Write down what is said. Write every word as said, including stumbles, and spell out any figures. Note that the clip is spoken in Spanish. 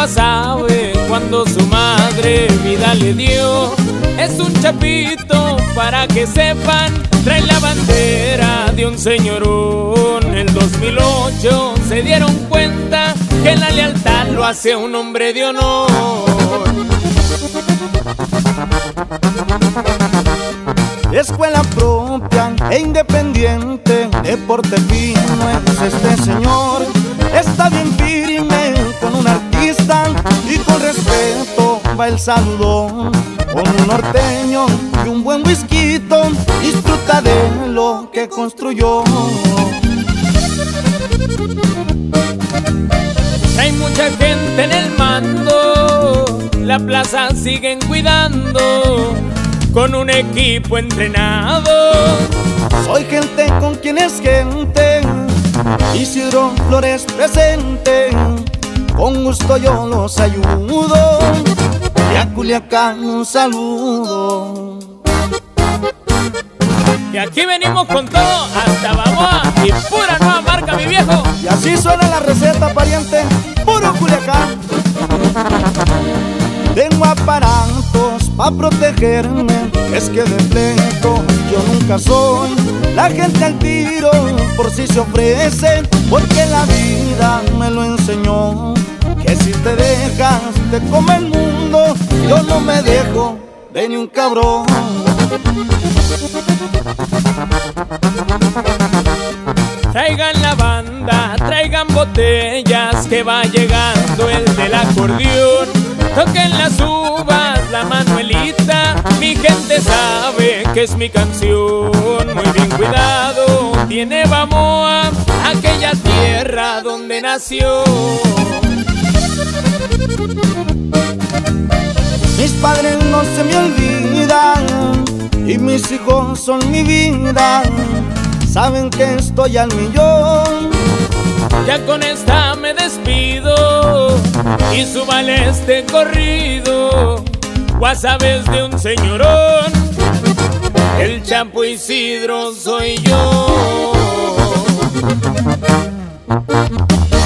sabe cuando su madre vida le dio. Es un chapito para que sepan, trae la bandera de un señorón. El dos mil ocho se dieron cuenta que la lealtad lo hace un hombre de honor. Escuela propia e independiente, de porte fino es este señor. Está bien firme con un artista y con respeto va el saludón. Con un norteño y un buen whisky disfruta de lo que construyó. Hay mucha gente en el mando, la plaza siguen cuidando con un equipo entrenado. Soy gente con quien es gente, Isidro Flores presente, con gusto yo los ayudo, y a Culiacán un saludo. Y aquí venimos con todo, hasta Baboa y pura nueva marca, mi viejo. Y así suena la receta, pariente, puro Culiacán. Tengo aparatos pa' protegerme, es que de pleito yo nunca soy. La gente al tiro por si se ofrece, porque la vida me lo enseñó. Que si te dejas te come el mundo, yo no me dejo de ni un cabrón. Traigan la banda, traigan botellas, que va llegando el del acordeón. Toquen las uvas, la Manuelita, mi gente sabe que es mi canción. Muy bien cuidado tiene Baboa, aquella tierra donde nació. Mis padres no se me olvidan y mis hijos son mi vida. Saben que estoy al millón. Ya con esta me despido y súbale este corrido. Guasabes de un señorón, el Chapo Isidro soy yo.